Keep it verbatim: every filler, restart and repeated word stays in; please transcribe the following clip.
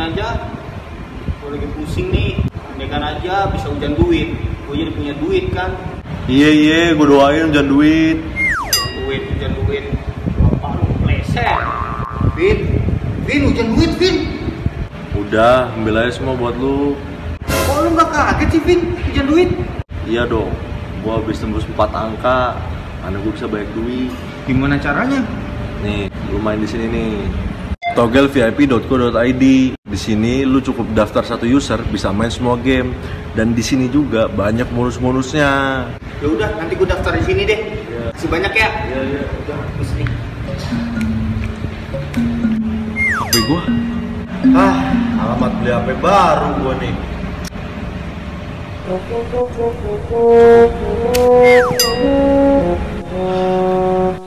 aja. Gue lagi pusing nih. Andaikan aja bisa hujan duit. Gue jadi punya duit kan. Iya iya, gue doain hujan duit. Duit, hujan duit. Bapak lu pleset. Vin, Vin hujan duit, Vin. Udah, ambil aja semua buat lu. Kok lu nggak kaget sih, Vin? Hujan duit? Iya dong, gue habis tembus empat angka. Mana gue bisa banyak duit. Gimana caranya? Nih, lu main di sini nih. togel v i p dot co dot i d. Di sini lu cukup daftar satu user bisa main semua game. Dan di sini juga banyak bonus-bonusnya. Ya udah, nanti gue daftar di sini deh. Ya. Masih banyak ya? Iya iya. Udah, di sini. H P gua. Ah, alamat beli H P baru gua nih. Thank you.